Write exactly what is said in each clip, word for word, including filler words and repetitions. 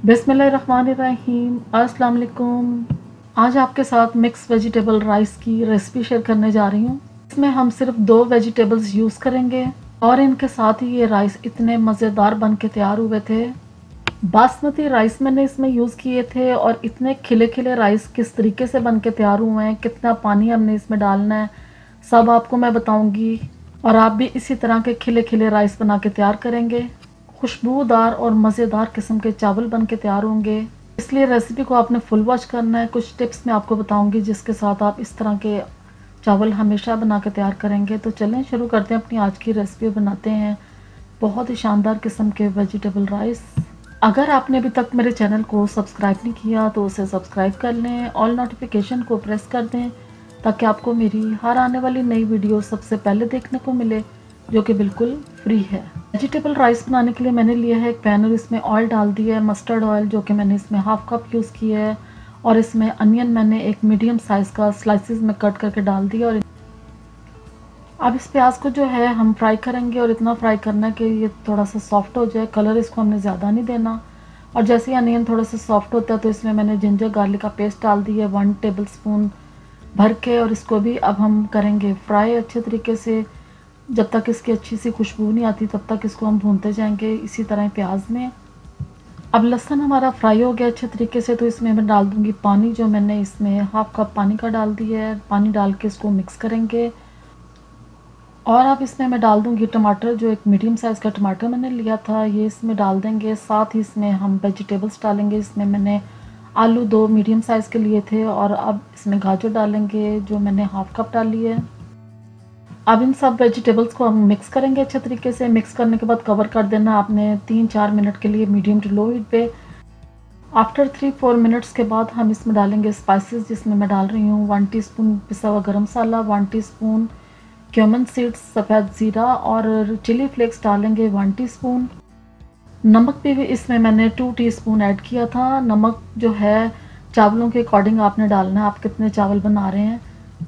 बिस्मिल्लाहिर्रहमानिर्रहीम, अस्सलाम वालेकुम। आज आपके साथ मिक्स वेजिटेबल राइस की रेसिपी शेयर करने जा रही हूँ। इसमें हम सिर्फ दो वेजिटेबल्स यूज़ करेंगे और इनके साथ ही ये राइस इतने मज़ेदार बन के तैयार हुए थे। बासमती राइस मैंने इसमें यूज़ किए थे और इतने खिले खिले राइस किस तरीके से बन के तैयार हुए हैं, कितना पानी हमने इसमें डालना है, सब आपको मैं बताऊँगी। और आप भी इसी तरह के खिले खिले राइस बना के तैयार करेंगे। खुशबूदार और मज़ेदार किस्म के चावल बन के तैयार होंगे, इसलिए रेसिपी को आपने फुल वॉच करना है। कुछ टिप्स मैं आपको बताऊंगी जिसके साथ आप इस तरह के चावल हमेशा बना के तैयार करेंगे। तो चलें शुरू करते हैं अपनी आज की रेसिपी। बनाते हैं बहुत ही शानदार किस्म के वेजिटेबल राइस। अगर आपने अभी तक मेरे चैनल को सब्सक्राइब नहीं किया तो उसे सब्सक्राइब कर लें, ऑल नोटिफिकेशन को प्रेस कर दें ताकि आपको मेरी हर आने वाली नई वीडियो सबसे पहले देखने को मिले, जो कि बिल्कुल फ्री है। वेजिटेबल राइस बनाने के लिए मैंने लिया है एक पैन और इसमें ऑयल डाल दिया है, मस्टर्ड ऑयल, जो कि मैंने इसमें हाफ कप यूज़ किया है। और इसमें अनियन मैंने एक मीडियम साइज़ का स्लाइसिस में कट करके डाल दिया। और अब इस प्याज को जो है हम फ्राई करेंगे और इतना फ्राई करना है कि ये थोड़ा सा सॉफ्ट हो जाए। कलर इसको हमने ज़्यादा नहीं देना। और जैसे ही अनियन थोड़ा सा सॉफ्ट होता है तो इसमें मैंने जिंजर गार्लिक का पेस्ट डाल दिया वन टेबल स्पून भर के। और इसको भी अब हम करेंगे फ्राई अच्छे तरीके से, जब तक इसकी अच्छी सी खुशबू नहीं आती तब तक इसको हम भूनते जाएंगे इसी तरह प्याज में। अब लहसुन हमारा फ्राई हो गया अच्छे तरीके से, तो इसमें मैं डाल दूंगी पानी, जो मैंने इसमें हाफ कप पानी का डाल दिया है। पानी डाल के इसको मिक्स करेंगे। और अब इसमें मैं डाल दूंगी टमाटर, जो एक मीडियम साइज़ का टमाटर मैंने लिया था, ये इसमें डाल देंगे। साथ ही इसमें हम वेजिटेबल्स डालेंगे। इसमें मैंने आलू दो मीडियम साइज़ के लिए थे और अब इसमें गाजर डालेंगे, जो मैंने हाफ कप डाली है। अब इन सब वेजिटेबल्स को हम मिक्स करेंगे अच्छे तरीके से। मिक्स करने के बाद कवर कर देना आपने तीन चार मिनट के लिए मीडियम टू लो हीट पे। आफ्टर थ्री फोर मिनट्स के बाद हम इसमें डालेंगे स्पाइसेस, जिसमें मैं डाल रही हूँ वन टीस्पून पिसा हुआ garam masala, one teaspoon cumin seeds सफ़ेद ज़ीरा और चिली फ्लेक्स डालेंगे वन टीस्पून। नमक भी, भी इसमें मैंने टू टीस्पून ऐड किया था। नमक जो है चावलों के अकॉर्डिंग आपने डालना है, आप कितने चावल बना रहे हैं।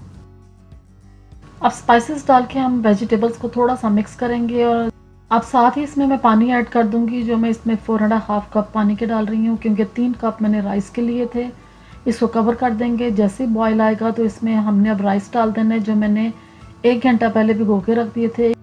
अब स्पाइसेस डाल के हम वेजिटेबल्स को थोड़ा सा मिक्स करेंगे। और अब साथ ही इसमें मैं पानी ऐड कर दूंगी, जो मैं इसमें फोर एंड हाफ कप पानी के डाल रही हूँ, क्योंकि तीन कप मैंने राइस के लिए थे। इसको कवर कर देंगे। जैसे ही बॉयल आएगा तो इसमें हमने अब राइस डाल देना है, जो मैंने एक घंटा पहले भिगो के रख दिए थे।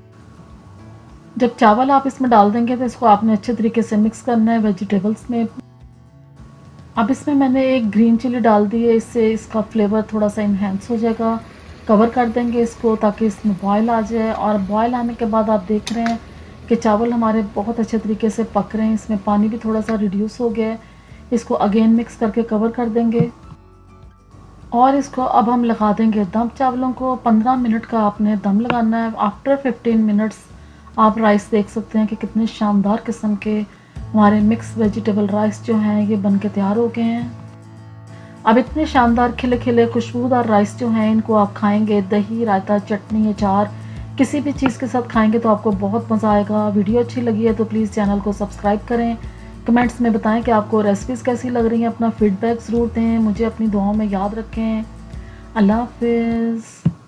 जब चावल आप इसमें डाल देंगे तो इसको आपने अच्छे तरीके से मिक्स करना है वेजिटेबल्स में। अब इसमें मैंने एक ग्रीन चिली डाल दी है, इससे इसका फ्लेवर थोड़ा सा इन्हेंस हो जाएगा। कवर कर देंगे इसको ताकि इसमें बॉयल आ जाए। और बॉयल आने के बाद आप देख रहे हैं कि चावल हमारे बहुत अच्छे तरीके से पक रहे हैं, इसमें पानी भी थोड़ा सा रिड्यूस हो गया है। इसको अगेन मिक्स करके कवर कर देंगे और इसको अब हम लगा देंगे दम। चावलों को पंद्रह मिनट का आपने दम लगाना है। आफ्टर फिफ्टीन मिनट्स आप राइस देख सकते हैं कि कितने शानदार किस्म के हमारे मिक्स वेजिटेबल राइस जो हैं ये बन के तैयार हो गए हैं। अब इतने शानदार खिले खिले खुशबूदार राइस जो हैं, इनको आप खाएंगे दही, रायता, चटनी, अचार, किसी भी चीज़ के साथ खाएंगे तो आपको बहुत मज़ा आएगा। वीडियो अच्छी लगी है तो प्लीज़ चैनल को सब्सक्राइब करें। कमेंट्स में बताएं कि आपको रेसिपीज़ कैसी लग रही हैं। अपना फीडबैक ज़रूर दें। मुझे अपनी दुआओं में याद रखें। अल्लाह हाफिज़।